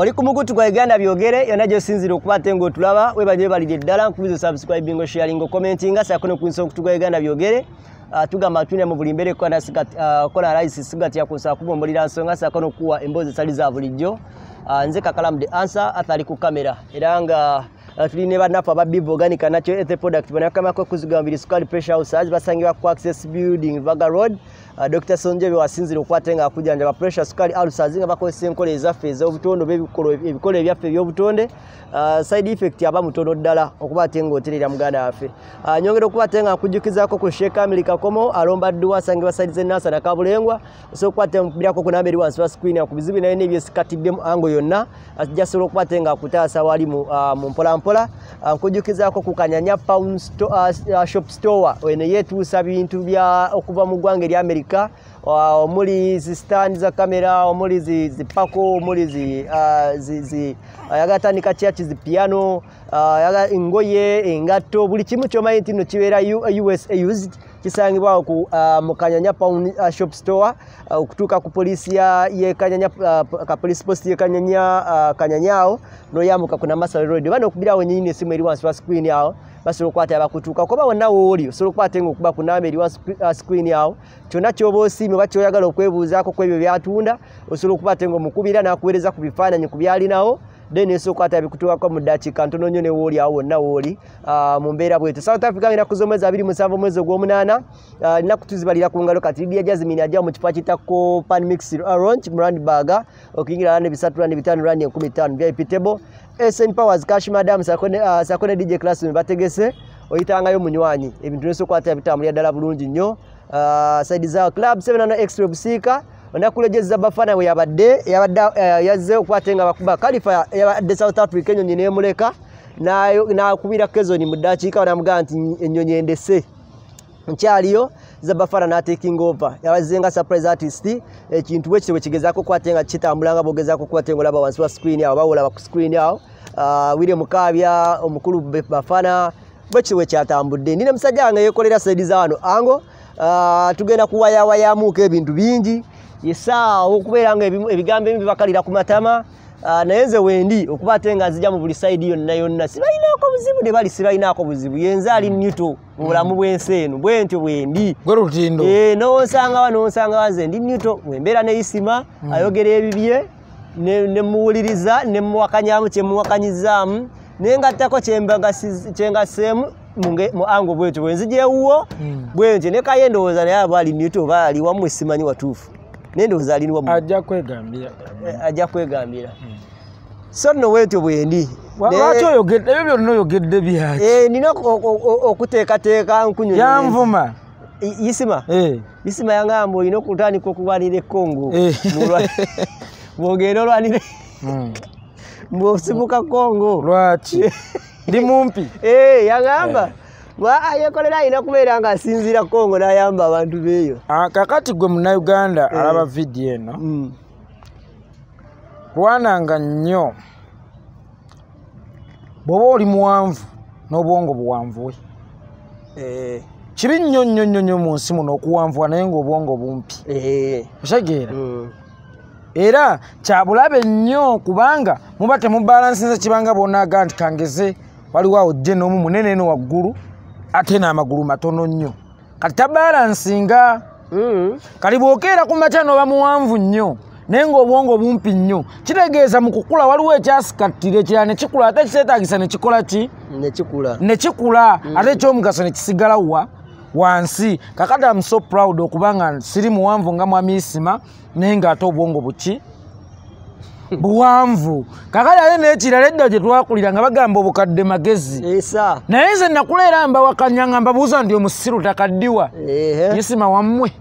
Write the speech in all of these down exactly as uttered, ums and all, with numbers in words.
oli ku mukutu gwa Uganda byogere yonna gy'osinzira okuba ate ng'otulaba webanye balidde ddala nkubiza subscribing ngo sharing commenting nga sakono ku nsokutu gwa Uganda byogere uh, tugamba tune mu buli mbere kona sigat uh, kona rais sigati ya kusa kubombolira nsonga sakono kuwa embozi sali za bulijjo uh, nze kakalamu the answer athali ku kamera era nga Uh, tuline banafa ba bivo organic nacho ethe product banakama ko kuzigambira sukali pressure house az basangibwa ku access building Vaga road uh, Doctor Sonjebe wasinzira okwatenga akujanja ba pressure sukali ulcers nga bakozesa enkole ezaffe ez'obutondo bebikolo ebikolo ebyaffe by'obutonde uh, side effect aba mutono ddala okuba atenga oterera muganda affe uh, nyongera okuba atenga akujukizako ku Sheikh America komo alomba dduwa asangibwa side ze nasa na kabulengwa so kwate mpirako ku namberi wansi wa screen akubizibi naye nebyo sikatiddemu ango yonna ajasolo okuba atenga akutaasa wali mu uh, mu mpola mpola nkujukizako ku Kanyanya pound store, uh, shop store wene yetuusa bintu bya okuva mu ggwanga erya America uh, omuli zi stand za kamera omuli zi, zi pako omuli zi, uh, zi, zi uh, yagatandika church zi piano uh, yaga ngoye engato buli kimu kyomanyi nti no kibeera U S A used kisangibwa ku uh, mu Kanyanya pound uh, shop store uh, okutuuka ku polisi ya ye Kanyanya uh, ka police post ye Kanyanya uh, Kanyanyao no yamuka kuna Masala road bano okubirawo nyinyi esimu eri wansi wa screen yao basolo okwata abakutuuka koba wonna wooli osobola okukwata okuba ku namba eri wa screen yawo kyonna kyoba osiimye oba kyoyagala okwebuuzaako ku ebyo byatunda osobola okukwata ng'omukubira n'akuweereza ku bifaananyi ku byalinawo then eso kwata bikutuwako mu dakiika ntono nnyo ne wooli awo wonna wooli mu mbeera bwetyo South Africa ngina kuzomwezi abiri musanvu mwezi ogw'omunaana nnaku tuzibalira ku ngalo kati Lydia Jasmine ajja mu kifo kitako pan mix orange mu Randburg okuyingira randi bisatu randi bitaano randi enkumi ttaano V I P table S N Powers Cash Madam Sakone uh, Sakone D J class bategese oyitangayo munywanyi ebintu neso kwata bitambulira ddala bulungi nnyo uh, side za club seven hundred extra busika onakulejeza bafana we yabadde yabadde uh, yazze okwatenga bakuba Khalifa yabadde South Africa ennyonyi nemuleka na na kubira kezoni mu dakiika onamuga nti ennyonyi endese nkyaliyo zabafana na taking over yabazenga surprise artist ekintu wekiwe kigezako kwatenga kitambulanga bogezako kwatenga laba wansi wa screen yao bawula ku screen yao uh, wile mukabya omukulu bafana bwekiwe kyatambudde nina musajja wange yekolera side za wano ango uh, tugenda kuwaya wayamuka ebintu bingi yesa okubeera nga ebigambo ebi bakalira ku matama Uh, nayenze wendi okuba atenga nzija mu buli side yonna yonna sibalinaako buzibu ne bali sibalinaako buzibu yenze ali nnyuto mu bulamu bw'ensi eno bwentyo bwendi gwe lutindo eh n'onsanga wano onsanga wanze ndi nnyuto mwembeera ne isima mm. ayogera ebibye ne, ne muwuliriza ne muwakanyamu kye muwakanyizaamu naye ngattako kyengasseemu mu ango bwetyo bwenzijewuwo mm. bwentyo ne kaye ndowooza naye aba ali nnyuto oba ali wamu esimanyi watuufu nendo zalini wa ajja kwegambira ajja kwegambira hmm. so no wetyo bwendi lwaki oyogedde ebyo byonna oyogedde byaki eh nina okuteekateeka nkunyo yanvuma isima eh isima yangamba olina okutandika okuwanira ekongo bwogenda olwanire mbwosibuka kongo lwaki ndi mumpi eh yangamba wa ayekolera ayina kubeera nga asinziira Kongo n'ayamba abantu beeyo kakati gwe muna Uganda eh. alaba video eno mm. lwananga nnyo bw'oba oli muwanvu n'obwongo buwanvuwe eh. kibi nnyo nnyo nnyo nnyo mu nsi muno okuwanvuwa naye ng'obwongo bumpi eh. otegeera mm. era kyabulabe nnyo kubanga muba temubalansinza kibanga bw'onaaga nti kangeze waliwo awo jje n'omu munene eno waggulu ate n'amagulu matono nnyo kati tabalansinga mm. kali bw'okeera ku makya n'oba muwanvu nnyo naye ng'obwongo bumpi nnyo kitegeeza mu kukula waliwo ekyasikattira ekirala ne kikula ate kiseetaagisa ne kikola ki ne kikula ne kikula mm. ate ekyomugaso ne kisigala wa wansi kakati am so proud okubanga siri muwanvu nga mwami Isima naye ng'ate obwongo buki buwanvu kakali ale n'ekirala edda gye twakulira nga bagamba obukadde magezi esa naye nze nakuleera mbawakanya nga mbabuuza ndi omusiru takaddiwa ehe Isima wammwe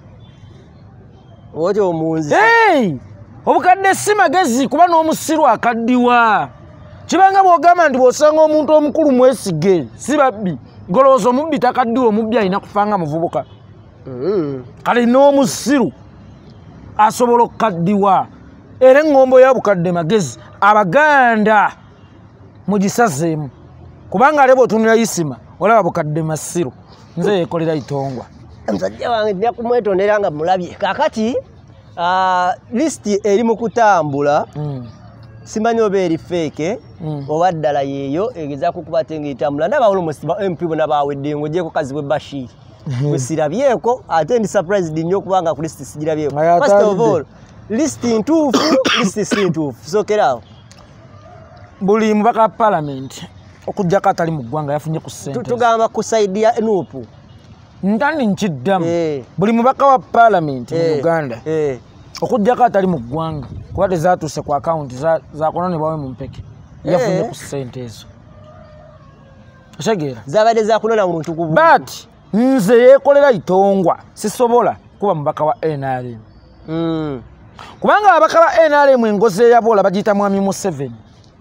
oti omunzi hey! obukadde si magezi kuba n'omusiru akaddiwa kibanga bw'ogamba nti bw'osanga omuntu omukulu mwesige si babbi golowooza omubbi takaddiwa omubbi alina kufanga muvubuka mm. kale n'omusiru asobola okukaddiwa era engombo ya bukadde magezi Abaganda mugisazeemu kubanga ale bw'otunula Isima olaba bukadde masiru nze yeekolera itongwa omusajja wange nja kumwetondera nga mulabye kakati uh, listi eri mu kutambula mm. simanyi oba eri fake oba ddala yeeyo egezaako kubatenga etambula n'abawolo musiba M P bona baawedde ng'ogyeko kazibwe Bashir bwe sirabyeko ate ndi surprised nnyo okubanga ku list sigirabyeko. First of all list ntuufu list si ntuufu sookeraawo buli mubaka wa parliament okujjako atali mu ggwanga yafunye ku ssente tugamba ku side ya Nuupu ntandi nkiddamu buli mubaka wa parliament mu Uganda okujjako atali mu ggwanga kuba tezaatuuse ku akawunti zakononebwawe mu mpeke yafunye ku ssente ezo otegeera zabadde zakunona muntu ku but nze yeekolera itongwa sisobola kuba mubaka wa N R M kubanga ababaka ba N R M engozi eyaboola bagiyita mwami Museveni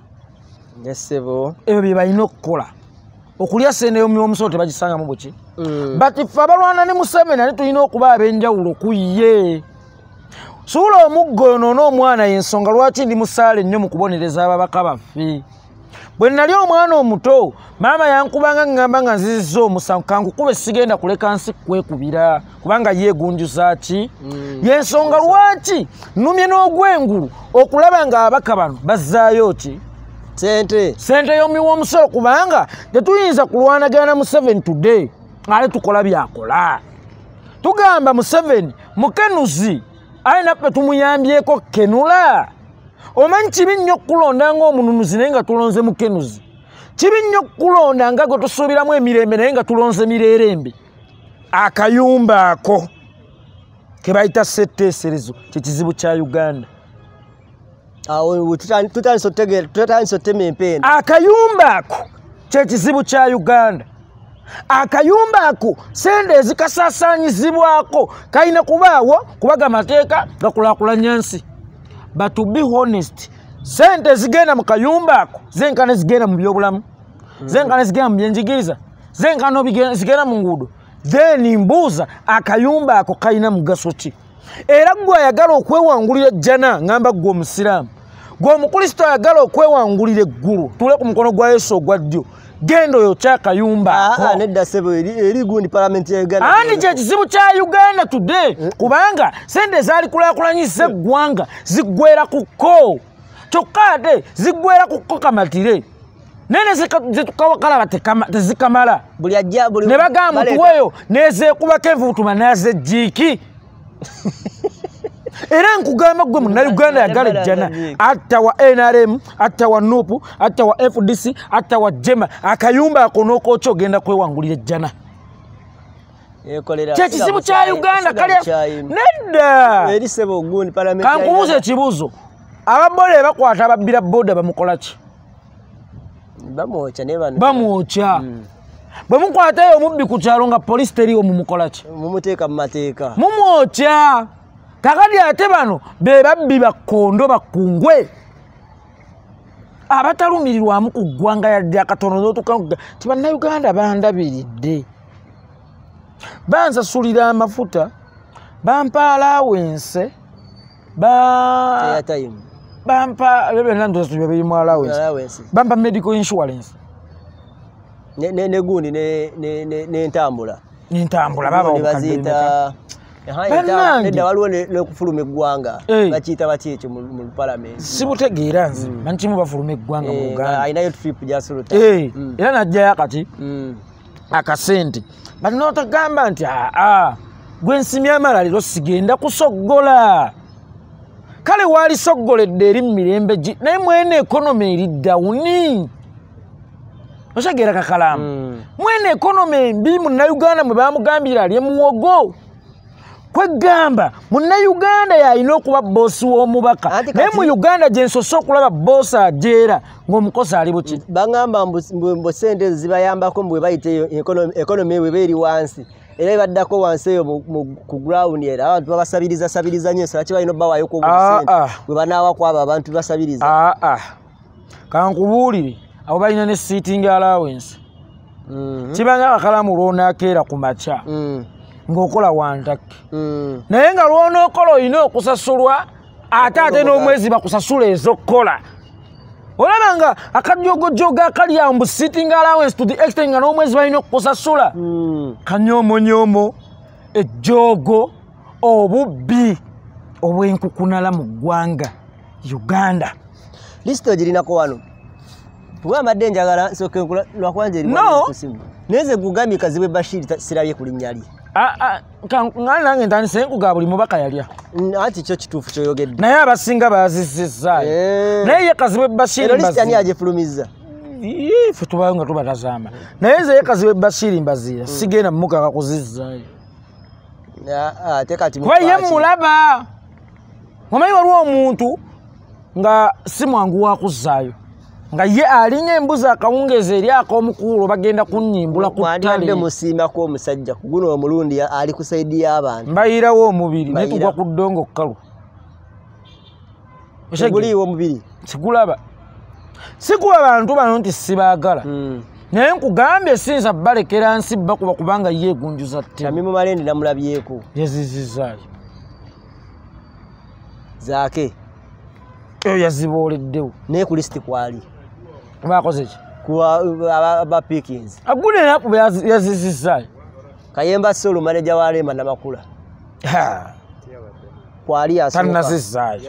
yesebo ebyo bye balina okukola okulya ssente y'omusolo tebagisangamu buki but ffe abalwana ne Museveni ate tulina okuba ab'enjawulo ku ye suula omuggo onoona omwana y'ensonga lwaki ndi musaale nnyo mu kubonereza ababaka baffe bwe nali omwana omuto maama yankubanga ngamba nga nzizizza omusango kankukube sigenda kuleka nsi kwekubira kubanga yeegunjuza ki y'ensonga lwaki nnumye n'ogwengulu okulaba nga ababaka bano bazzaayo ki sente sente y'omuwa omusolo kubanga tetuyinza kulwanagana Museveni today ale tukola byakola tugamba Museveni mukenuzi aye naffe tumuyambyeko kenula omanyi kibi nnyo okukulonda ng'omununuzi naye nga tulonze mukenuzi kibi nnyo okukulonda nga gwe tusuubiramu emirembe naye nga tulonze mirerembe akayumba ako ke bayita setteeserezo kye kizibu kya Uganda awo tutandise otegeera tutandise otema empenda akayumba ako kye kizibu kya Uganda akayumba ako sente ezikasaasaanyizibwako kalina kubaawo kubaga mateeka gakulaakulanya nsi but to be honest sente zigenda mu kayumba ako zenkana zigenda mu byobulamu zenkana zigenda mu byenjigiriza zenkana zigenda mu nguudo then mbuuza akayumba ako kalina mugaso ki era gwe ayagala okwewangulira ejjana ngamba gwe omusiraamu gwe omukristito ayagala okwewangulira eggulu tule ku mukono gwa Yesu ogwa ddyo gendo yo kyakayumba ah nedda sebo eri gundi parliament ya Uganda andi kye kizibu kya Uganda today kubanga sente zaali kulaakulanyisa eggwanga ziggwera ku kko kyokka ate ziggwera ku kko kamatire nene zetukawakalaba tezikamala buli ajja buli ne bagamba tuweyo nezeekubako envuutuma nazejjiiki era nkugamba gwe munnayuganda yagala ejjana atta wa N R M atta wa Nuupu atta wa F D C atta wa Jema akayumba ako n'okookya ogenda kwewangulira ejjana kyekizibu kya Uganda kalya nedda erisebo ogundi parliament kankubuuza ekibuuzo ababoole bakwata ababbira booda bamukola ki bamwokya ne bano bamwokya bwe mukwatayo omubbi ku kyalo nga poliisi teriiwo mumukola ki mumuteeka mu mateeka mumwokya kakati ate bano be babbi bakkondo bakkungwe abatalumirirwamu ku ggwanga yadde akatono n'otukaga ti bannayuganda bandabiridde bansasulira amafuta bampa alawense ba bampa byonna ntosuubya birimu alawense bampa medical insurance ne gundi n'entambula n'entambula baba baziyita nedda waliwo nekufuluma eggwanga bakiyita baki ekyo mu parliament sibutegeera nze manyi kimu bafuluma eggwanga mu Uganda ayinayo trip gyasuluta era najjayo akati akasente bati n'otagamba nti aa gwe nsimya amala leero sigenda kusoggola kale waali soggoledde eri mu mirembe gi naye mwene ekonome eri dawuni otegeera kakalaamu mwene ekonome embi munnayuganda mwe bamugambira ali emuwogo kwegamba munnayuganda yalina okuba boosi w'omubaka naye mu Uganda gye nsoose okulaba boosi ajeera ng'omukozi ali buki bagamba mbu sente ezo zibayambako bwe bayita ekonomi bwe beeri wansi era ebaddako wansi eyo ku ground era abantu babasabiriza sabiriza nnyo lwaki balina obbawaayo kobusente bwe banaawa kwabo abantu basabiriza aa kankubuulire abo balina ne sitting allowance kibanga Kakalaamu lw'onaakeera ku makya ng'okola wantake naye nga lw'onookola olina okusasulwa ate ate n'omwezi bakusasula ez'okkola olaba nga akajjogojogo akali awo mbu sitting allowance to the extent nga n'omwezi balina okukusasula kanyoomonyoomo ejjoogo obubbi obw'enkukunala mu ggwanga Uganda listo girinako wano tugamba dde njagala nsooke lwakwanja eri No. ku simu neze kugambye Kazibwe Bashir sirabye ku linnya lye ngana nange ntandise nkuga buli mubaka yalya anti kyo kituufu kyoyogedde naye abasinga bazizizaayo naye ye Kazibwe Bashir lisiti ani agifulumiza ffe tubayo nga tubatazaama naye nze ye Kazibwe Bashir mbaziira sigenda mumukaka kuzizaayo kuba ye mulaba omanyi waliwo omuntu nga si mwangu wakuzaayo nga ye alinga embuzi akawungeeza eri ak'omukuulo bagenda kunnyimbula ku ttale musiimako omusajja guno omulundi ali ku saidi y'abantu mbayirawo omubiri naye tugwa ku ddongo kkalu guliiwo omubiri sigulaba sikuba bantu bano nti sibaagala naye nkugambye sinza balekera nsi bakuba kubanga yeegunjuza Tamimu Malendi namulabyeko yazizizaayo zaake eyo yazibooleddewo naye ku lisiti kwali bakoze ki aba Pickens agune nakuba yazizizaayo Kayemba Solo manager wa Rema Namakula kwali yasooka tanazizaayo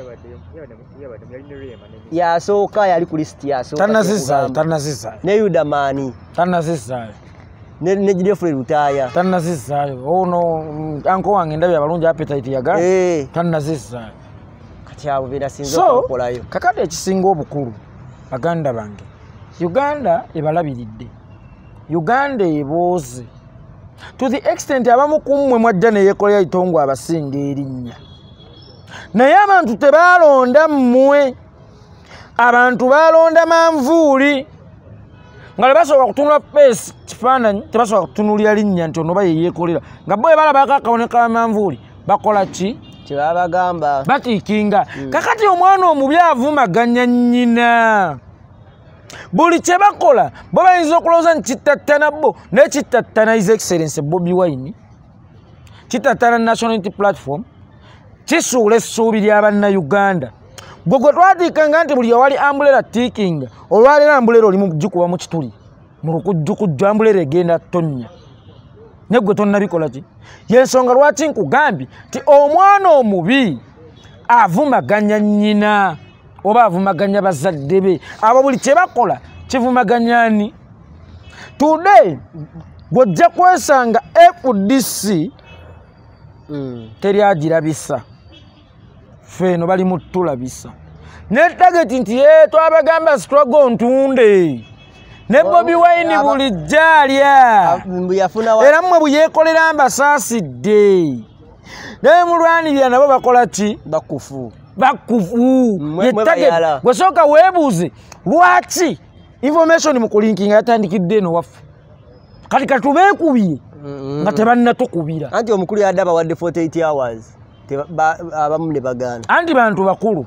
yasooka yali ku lisiti yasooka tanazizaayo tanazizaayo ne Yuda Mani tanazizaayo ne ne Jidefre Lutaya tanazizaayo ono anko wange ndabye abalungi appetite yaga eh tanazizaayo kati abo bina sinzo okolayo kakade ekisinga obukulu baganda bange Uganda ebalabiridde Uganda ebooze to the extent abamu kummwe mwajja ne yekolera itongo abasinga erinnya naye abantu tebalonda mmwe abantu balonda manvuuli nga lebasobola kutunula face kifaananyi tebasobola kutunulira linnya nti ono bayeyekolera nga bo balabako akaboneka manvuuli bakola ki kyebabagamba batiikinga kakati omwana omubi avumaganya nnyina buli kye bakola bo bayinza okulowooza nti kittattana bo naye kittattana his excellence Bobi Wine kittattana national unity platform kisuula essuubi ly'abannayuganda gwe gwe twatiikanga nti buli awali ambulera tiikinga olwaleero ambulera oli mugikuba mu kituli mu lukujjukujju ambulera egenda ttonnya naye gwe tonnabikola ki yensonga lwaki nkugambye ti omwana omubi avumaganya nnyina oba avumaganya bazadde be abo buli kye bakola kivumaganyani today gwojja kwesanga F D C teryagirabisa feno bali mutulabisa ne target nti ye twabagamba struggle ntunde ne Bobi Wine bulijjalya era mmwe buyeekolera mbasaasidde naye mulwanirira nabo bakola ki bakufu bakufu yetage gwesooka weebuuze lwaki information mu kulinkinga yatandikidde eno waffe kati katubeekubye nga tebannatukubira anti omukulu yadde abawadde forty-eight hours abamu ne bagaana anti bantu bakulu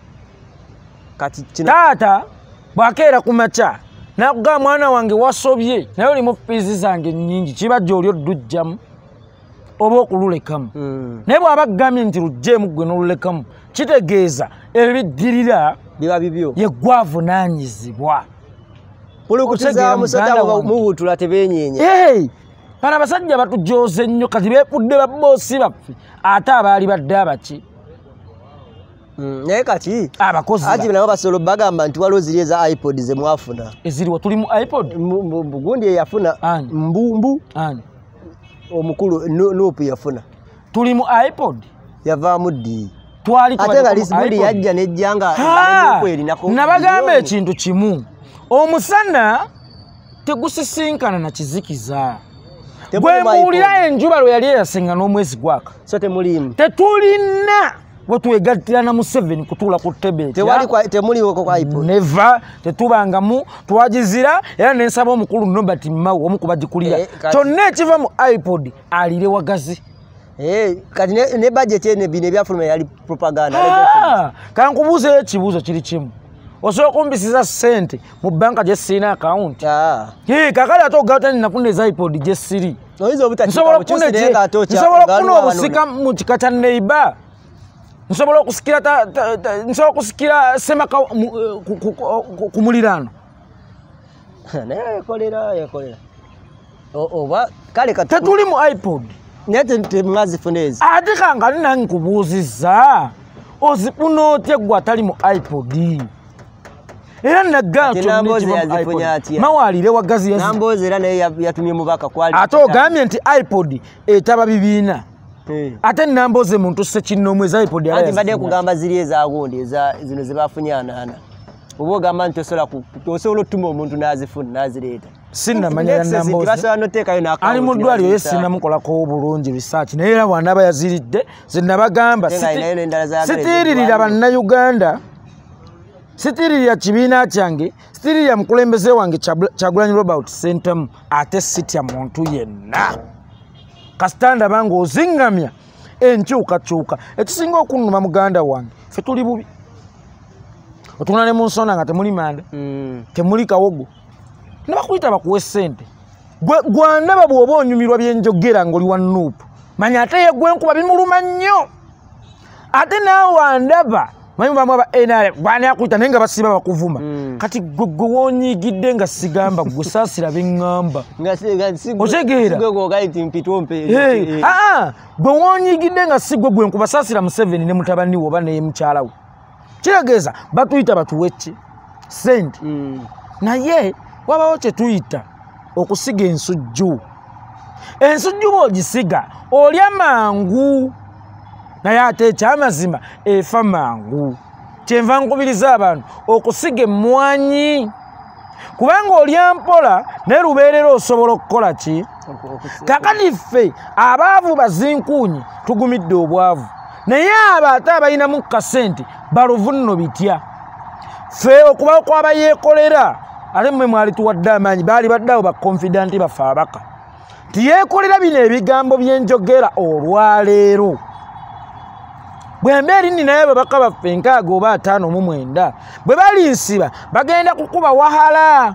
kati taata bwakeera ku makya nakugamba mwana wange wasobye naye olimu fiizi zange nnyingi kibajja oli oddujjamu oba okululekamu naye bw'aba agambye nti lugjeemu ggwe n'olulekamu kitegeeza ebyo biddirira biba bibyo ye gwavunaanyizibwa pulukutiza musajja mubutula tebeenyeenya bano abasajja batujooze nnyo kati beepudde babboosi baffe ate abaali badde abaki naye kati abakozi ati nabo basolo bagamba nti waliwo ziri eza iPod ze mwafuna eziriwa tuli mu iPod bugundi eyafuna mbumbu omukulu nuupu yafuna tuli mu iPod yavaamu ddi twali ate nga Lisibuli yajja nejjanga nabagamba ekintu kimu omusana tegusisinkana na kizikiza gwe mbuulira enjuba lwe yali eyasenga n'omwezi gwaka so temulimu tetulina bwe twegattirana mu seven kutuula ku ttebe temuliwoko kwa iPod neva tetubangamu twagizira era nensaba omukulu Nobert Mao omu kubagikulira kyonna ekiva mu iPod alire wagazi kati ne budget ene bino ebyafuluma yali propaganda kankubuuzeyo ekibuuzo kiri kimu osobola okumpisiza ssente mu banka gye sirina akawunti kakale ate ogautani nafuna eza iPod gye siri nsobola okufuna obusika mu kika kya neiba nsobola okusikira nsobola okusikira semaka ku muliraano naye yekolera yekolera oba kale tetuli mu iPod naye temwazifuna ezo ate kangani nange nkubuuzizza ozifuna otya ggwe atali mu iPod era nagamba mawalire wa gazi Namboze era naye yatumye mubaka kwali ate ogambye nti iPod etaba bibiina ate Namboze muntu sekinnomwe za iPod ati mbadde kugamba ziri ezagundi eza zino zebafunye anaana oba ogamba nti osobola osobola otuma omuntu n'azifuna n'azireeta sinnamanya Namboze ali mu ddwaliro ye sinnamukolako bulungi research naye era bw'anaaba yaziridde ze nabagamba sitiiririra bannayuganda sitiiririra kibiina kyange sitiiririra mukulembeze wange Kyagulanyi Robert Sente ate sitya muntu yenna kasitanda bange ozingamya enkyukakyuka ekisinga okunnuma muganda wange ffe tuli bubi otuna ne mu nsonda nga temuli manda temuli kawogo nabakuyita bakuwe ssente gwandaba bw'oba onyumirwa byenjogera ng'oli wa nuupu manya ate ye gwenkuba bimuluma nnyo ate naawe wandaba manyi bamu aba N R bwani akuyita naye nga basiba bakuvuma kati gwe wonyiigidde nga sigamba gwe saasira beŋŋamba otegeera gwe wonyiigidde nga si gwe gwenkuba saasira Museveni ne mutabani we oba ne mukyala we kitegeeza batuyita batuweki ssente naye wabawo kye tuyita okusiga ensujju ensujju bw'ogisiga olya mangu naye ate ekyamazima efa mangu kyenva nkubiriza abantu okusiga emmwanyi kubanga olya mpola naye lubeerera osobola okukola ki kakati ffe abaavu bazinkuunyi tugumidde obwavu naye abo ate abalinamu kasente baluvu nno bitya ffe okubawo kw'abayeekolera ate mmwe mwali tuwadde amaanyi baali baddeawo bakonfidanti baffe abaka tiyeekolera bino ebigambo byenjogera olwaleero bwe mbeeri nni naye babaka baffe nkaaga oba ataano mu mwenda bwe bali nsiba bagenda kukuba wahala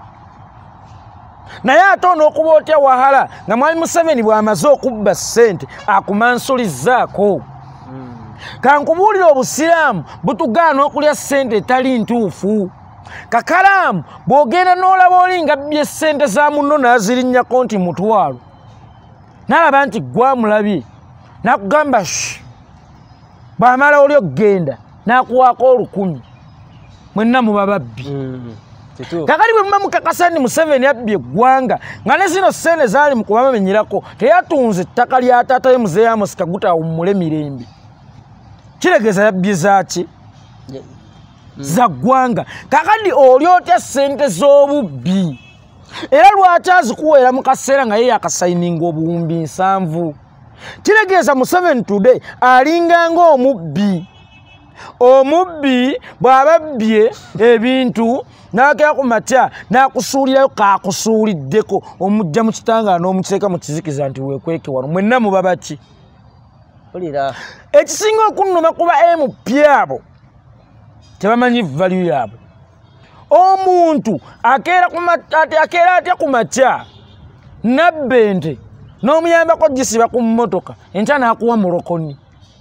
naye ate onookuba otya wahala nga mwami Museveni bw'amaze okubba ssente akumansulizaako kankubuulira obusiraamu butugaana okulya ssente etali ntuufu kakalaamu bw'ogenda n'olaba oli nga bbye ssente za munno n'azirinnyako nti mutwalo n'alaba nti gwamulabye n'akugamba shi bw'amala oli okgenda n'akuwaako olukumi mwenna muba babbi kakali bwe muba mukakasa nti Museveni abbye eggwanga nga ne zino ssente zaali mu kubamenyerako teyatunze ettaka lya taata ye Muzeeyi Amos Kaguta awummule mirembe kiregeeza yabbye zaaki za ggwanga kakadi oli otya ssente z'obubbi era lwaki azikuweera mu kaseera nga ye yakasayininga obuwumbi nsanvu kiregeeza Museveni today alinganga omubbi omubbi bw'ababbye ebintu n'akera ku matya n'akusuulirayo kaakusuuliddeko omujja mu kitangaala n'omukireeka mu kizikiza nti weekweke wano mwenna muba baki ekisinga okunnuma kuba M P abo tebamanyi value yaabwe omuntu akeera atya ku makya nabba ente n'omuyambako gisiba ku mmotoka enkya n'akuwa mulokoni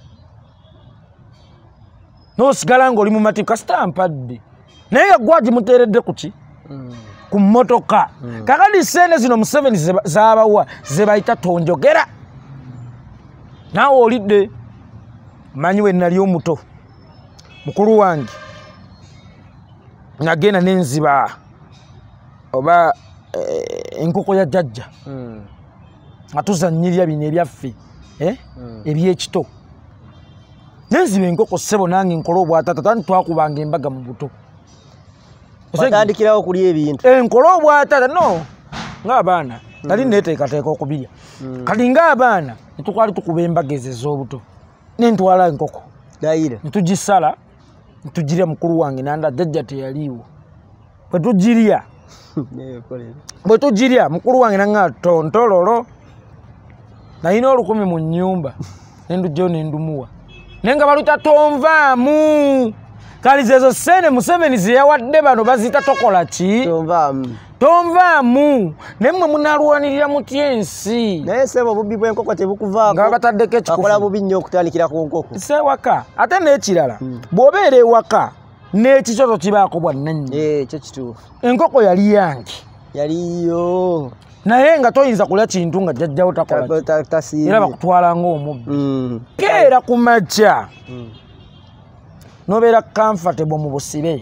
n'osigala ng'oli mu mativu kasita mpadde naye nga gwa gimuteeredde ku ki ku mmotoka kakadi ssente zino Museveni z'abawa ze bayita tonjogera naawe olidde manyi we nali omuto mukulu wange nagenda n'enziba oba enkoko ya jjajja nga tuzannyirira bino ebyaffe ebyekito nenziba enkoko ssebo nange nkola obwatata tani twakubanga embaga mu buto batandikirawo okulya ebintu enkola obwatata no ng'abaana nali neeteekateeka okubirya kati ng'abaana netukwali tukuba embaga ezo ez'obuto nentwala enkoko netugisala netugirya mukulu wange nanda jjajja teyaliiwo bwe tugirya bwe tugirya mukulu wange nanga tontololo nalina olukumi mu nnyumba nendujjayo nendumuwa naye nga baluta tonvaamu kali zezo ssente Museveni ze yawadde bano bazita tokola ki tonvaamu tonvaamu naye mmwe munalwanirira mutya ensi naye sebo obubbi bw'enkoko tebukuvaako nga bataddeko ekikufu akola bubi nnyo okutandikira ku nkoko sewaka ate n'ekirala bw'obeera ewaka n'ekikyoto kibaako bwannannyini ekyo kituufu enkoko yali yange yaliyo naye nga toyinza kulya kintu nga jjajjawo takola era bakutwala ng'omubbi keera ku makya n'obeera comfortable mu busibe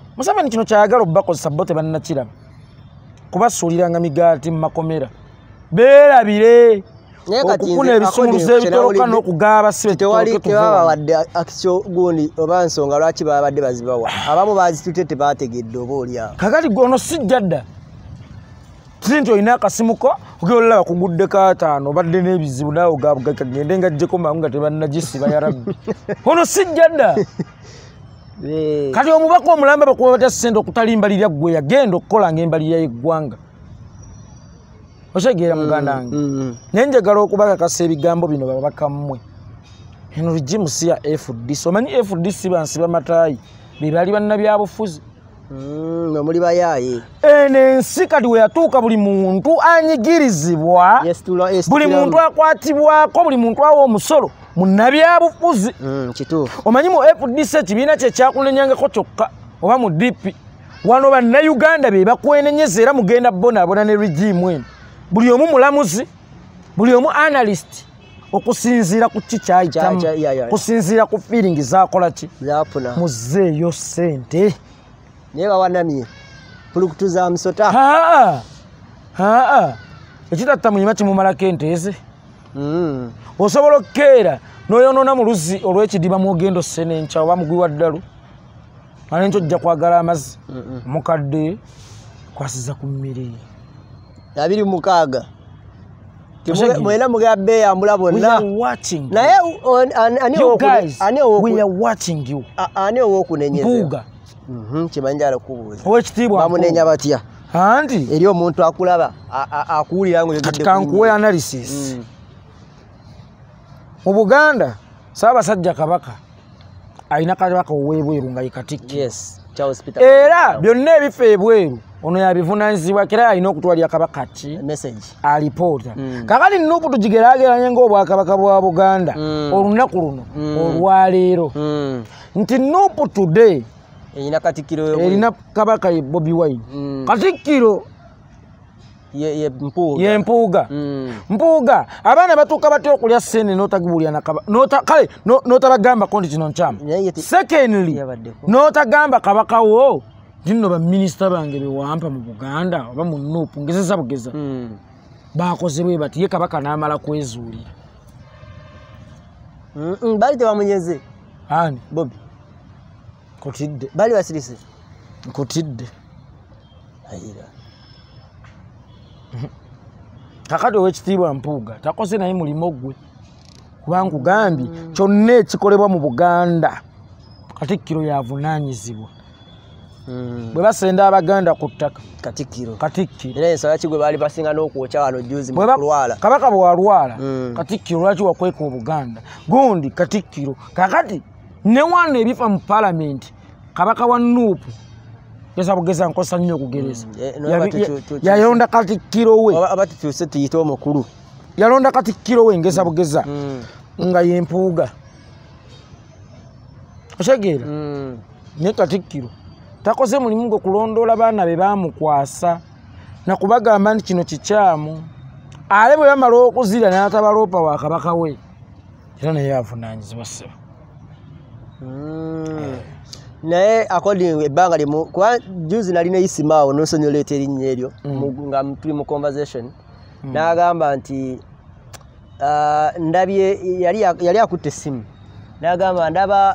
Museveni kino kyayagala obbakozesa bo tebannakiraba kubasuuliranga migaati mu makomera beerabire okufuna ebisumuluzo ebitoloka n'okugaaba abasibe tewaba wadde akisyo gundi oba nsonga lwaki babadde bazibawa abamu bazitute tebategedde oba olyawo kakati gono sijja dda tiri nti olina akasimuko ogera bakugudde kaataano obadde n'ebizibu naawe ogabugakagende ngajjeko mangu nga tebannagisiba yarabbi ono sijja dda kati omubaka omulamba bakuba batya ssente okutalimbalirya ggwe yagenda okukolanga embalirya y'eggwanga osegeera muganda wange naye njagala okubakakasa ebigambo bino babaka mmwe eno rigimu si ya F D C omanyi F D C bansiba mataayi be baali bannabyabufuzi omuli bayaaye eno ensi kati we yatuuka buli muntu anyigirizibwa buli muntu akwatibwako buli muntu awa omusolo munnabyabufuzi omanyi mu F D C ekibiina kye kyakunenyangako kyokka oba mu D P wano bannayuganda be bakwenenyeza era mugenda bonaabona ne rigimu eno buli omu mulamuzi buli omu analyst okusinziira ku kikyayitamu kusinziira ku feeling zakola ki muzeeyo ssente naye bawanamye pulukutuza musota haa haa ekitatta munyuma kimumalako enteeze osobola okukeera n'oyonoona mu luzzi olw'ekidiba mwogendo ssenenca oba mugwi wa ddalu ane nti ojja kwagala amazzi mukadde kwasiza ku mmere abiri mukaaga mwena mugabbe yambula bonna naye ani ow'okunenyeza kimanjala kubuuza owekitiibwa bamunenya batya anti eri omuntu akulaba akuwulira ngo kati kankuwe analysis mu Buganda Ssaabasajja Kabaka alina kabaka ow'ebweru nga ye Katikkiro era byonna ebifo ebweru ono yabivunaanyizibwa kera alina okutwalira kabaka ki alipoota kakati Nuupu tugigeraageranye ng'obwakabaka bwa Buganda olunaku luno olwaleero nti Nuupu today erina Katikkiro erina kabaka ye Bobi Wine Katikkiro ye mpuuga ye mpuuga mpuuga abaana batuuka batya okulya ssente n'otagibulya nakaba kale n'otabagambako nti kino nkyamu secondly n'otagamba kabaka wo nno baminisita bange bewampa mu Buganda oba mu Nuupu ngezesa bugeza bakoze bwe bati ye kabaka n'amala kwezuulira bali tebamunyeze ani Bobi kutidde bali basirise kutidde ayira kakati ow'ekitiibwa Mpuuga takoze naye mulimo gwe kuba nkugambye kyonna ekikolebwa mu Buganda Katikkiro yavunaanyizibwa bwe basenda Abaganda ku ttaka Katikkiro Katikkiro era ensala ki gwe baali basinga n'okwokya wano juzi mu kulwala kabaka bwe walwala Katikkiro lwaki wakweka Obuganda gundi Katikkiro kakati ne wano ebifa mu palamenti kabaka wa Nuupu geza bugeza nkosa nnyo okugereza yalonda Katikkiro we abatutuuse tuyite omukulu yalonda Katikkiro we ngeza bugeza nga ye Mpuuga otegeera ne Katikkiro takoze mulimu gwe kulondoola baana be baamukwasa nakubagamba nti kino kikyamu ale bwe bamala okuzira n'atabaloopa wa kabaka we era naye avunaanyizibwa ssebo naye according ebbanga limu kuba juzi nali neyisimaawo nosonyoleeta erinnya eryo nga tuli mu conversation n'agamba nti ndabye yali akutte essimu n'agamba ndaba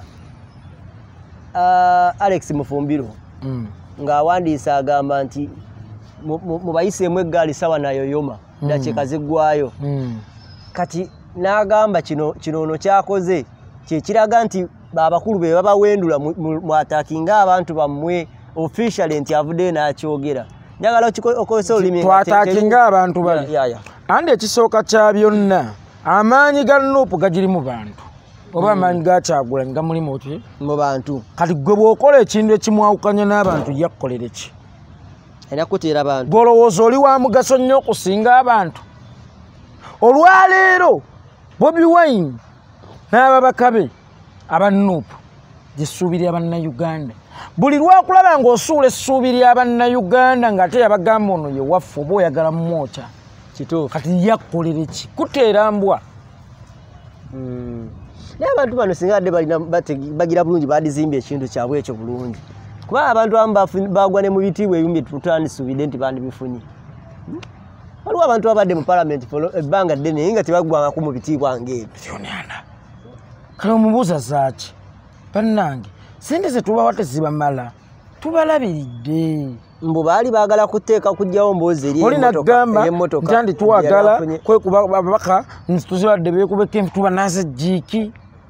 Alex Mufumbiro ng'awandiise agamba nti mubayiseemu eggaali sawa nayoyoma dakiika ziggwayo kati n'agamba kino ono kyakoze kyekiraga nti abakulu be babawendula mwatakinga abantu bammwe officially nti avuddeyo n'akyogera njagala okozesa olulimi twatakinga abantu bali andi ekisooka kya byonna amaanyi ga Nuupu gagirimu bantu oba amaanyi ga Kyagulanyi gamulimu ki mu bantu kati gwe bw'okola ekintu ekimwawukanya n'abantu yakkolera ki alina kuteera bantu gw'olowooza oli wa mugaso nnyo okusinga abantu olwaleero Bobi Wine n'ababaka be aba Nuupu gyesuubi ly'Abannayuganda buli lwakulaba ng'osuula essuubi ly'Abannayuganda ng'ate yabagamba ono ye waffe oba oyagala mmwokya kituufu kati yakkolere ki kuteera mbwa naye abantu bano singa adde bagira bulungi badizimba ekintu kyabwe ekyo bulungi kuba abantu abamu bagwa ne mu bitiibwa ebyumbi tutandisubidde nti bandibifunye. Waliwo abantu abadde mu parliament ebbanga ddene naye nga tebaggwangako mu bitiibwa ng'ebyo. Kale omubuuza zaaki bannange sente ze tubawa tezibamala tubalabiridde mbu baali baagala kuteeka kujjawo mboozi eri emmotoka ntandi twagala kwekuba ababaka tuzibadde beekubeko enfu tubanaze jiiki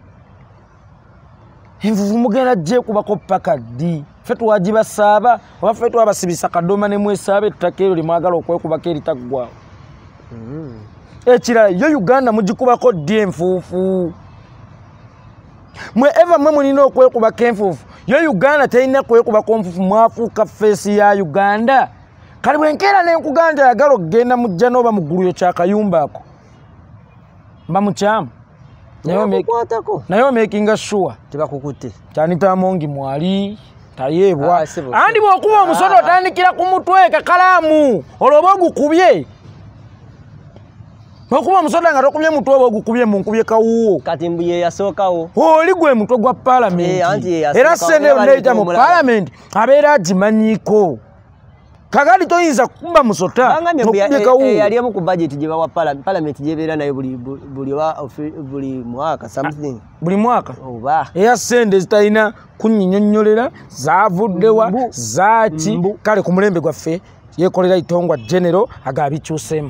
envuvu mugenda gyekubako paka ddi ffe twagibasaaba oba ffe twabasibisa kadoma ne mwesaaba ettaka eryo limwagala okwekubako eritaggwawo ekirala yo Uganda mugikubako ddi enfuufu mwe eva mwe mulina okwekubako enfuufu yo Uganda terina kwekubako nfuufu mwafuuka feesi ya Uganda kale bwenkeera nenkuganda yagala okugenda mujja n'oba mu ggulu yo kyakayumba ako mba mukyamu naye omekinga sure tebakukutte kyanita mongi mwali tayeebwa andi bw'okuba omusodo otandikira ku mutwe kakalaamu olwoba ogukubye okuba omusoda nga tokubye mutwe oba ogukubye mu nkubye kawuwo kati mbu ye yasookawo oli gwe mutwe gwa paalamenti era sene oneeyita mu paalamenti abeera agimanyiiko kakati toyinza kukuba musota okubye kawuwo yali emu ku budget gye bawa paalamenti gyebeera nayo buli mwaka something buli mwaka oba eya sente zitalina kunyinyonnyolera zaavuddewa zaaki kale ku mulembe gwaffe yeekolera itongwa genero agaabikyuseemu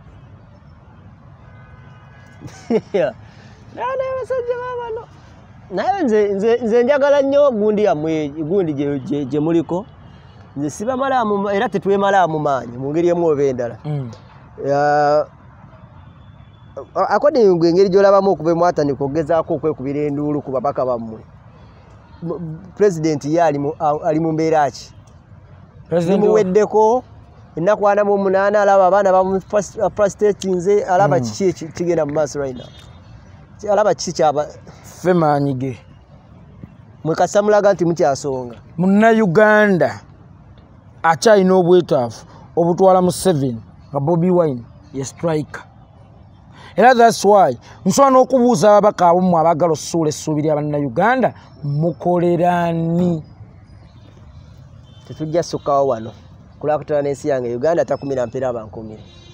naye nze njagala nnyo gundi yammwe gundi gye muliko nze sibamalaamu era tetwemalaamu maanyi mu ngeri emu oba endala according gwe engeri gy'olabamu okuva emwatandika okugezaako okwekubira enduulu ku babaka bammwe pulezidenti ye ali mu mbeera ki limuweddeko ennaku ana mu munaana alaba abaana bamufrustratinze alaba kiki kigenda mu maaso right now alaba kiki kyaba ffe maanyi ge mwekasa mulaga nti mukyasonga munnayuganda akyalina obwetaavu obutwala mu seven nga Bobi Wine ye striker era that's why nsobola n'okubuuza ababaka abamu abaagala osuula essuubi lya bannayuganda mukoleraani tetujja ssukkawo wano kulakutana n'ensi yange Uganda takumira mpeera abankumire